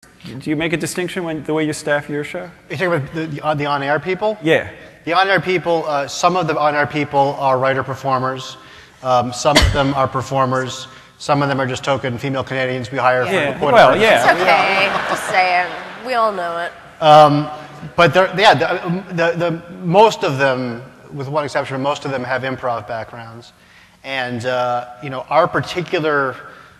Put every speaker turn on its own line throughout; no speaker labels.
Do you make a distinction when the way you staff your show?
You're talking about the on-air people?
Yeah.
The on-air people, some of the on-air people are writer-performers. Some of them are performers. Some of them are just token female Canadians we hire for reporting.
Well, yeah.
It's okay. Just saying. We all know it.
But most of them, with one exception, most of them have improv backgrounds. And our particular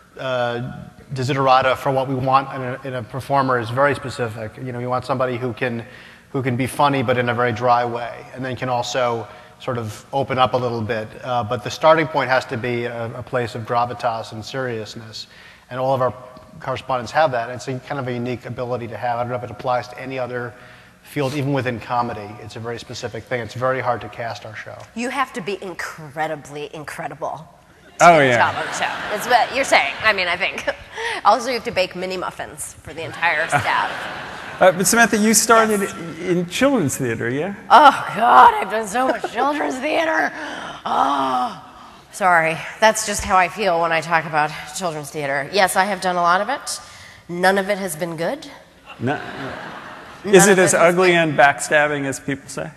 desiderata for what we want in a performer is very specific. We want somebody who can be funny but in a very dry way, and then can also sort of open up a little bit. But the starting point has to be a place of gravitas and seriousness, and all of our correspondents have that. It's kind of a unique ability to have. I don't know if it applies to any other field, even within comedy. It's a very specific thing. It's very hard to cast our show.
You have to be incredibly incredible.
Oh, yeah.
Top of the show. That's what you're saying. I mean, I think. Also, you have to bake mini muffins for the entire staff.
But Samantha, you started in children's theater, yeah?
Oh, God, I've done so much children's theater. Oh, sorry. That's just how I feel when I talk about children's theater. Yes, I have done a lot of it. None of it has been good.
No. Is it as ugly and backstabbing as people say?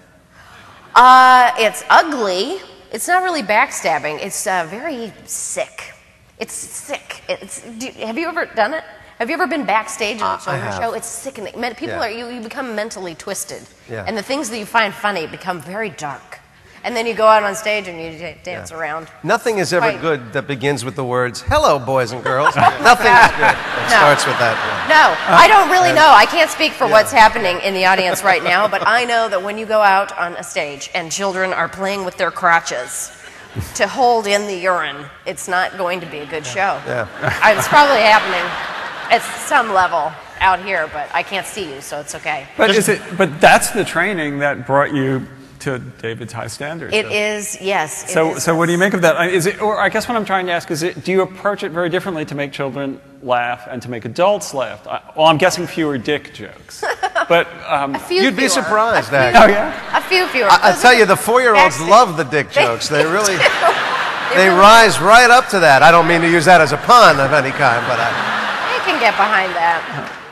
It's ugly. It's not really backstabbing. It's very sick. It's sick. Have you ever done it? Have you ever been backstage in a children's show? It's sickening. People you become mentally twisted. Yeah. And the things that you find funny become very dark. And then you go out on stage and you dance around.
Nothing is ever good that begins with the words, "Hello, boys and girls." Nothing is good that starts with that.
No, I don't really know. I can't speak for what's happening in the audience right now, but I know that when you go out on a stage and children are playing with their crotches to hold in the urine, it's not going to be a good show.
Yeah.
It's probably happening at some level out here, but I can't see you, so it's okay.
But But that's the training that brought you to David's high standards.
It is, yes.
So what do you make of that? Or I guess what I'm trying to ask is, do you approach it very differently to make children laugh and to make adults laugh? Well, I'm guessing fewer dick jokes. But
you'd be surprised,
actually.
Oh, yeah?
A few fewer.
I'll tell you, the 4-year-olds love the dick jokes. They really, they rise right up to that. I don't mean to use that as a pun of any kind, but
I can get behind that.